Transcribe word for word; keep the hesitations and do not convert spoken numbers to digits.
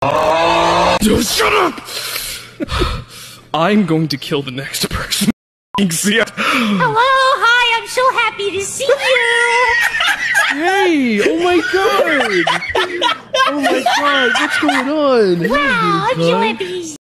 Oh, shut up! I'm going to kill the next person. See ya. Hello, hi, I'm so happy to see you. Hey, oh my god! Oh my god, what's going on? Wow, Hey, I'm so happy to see you.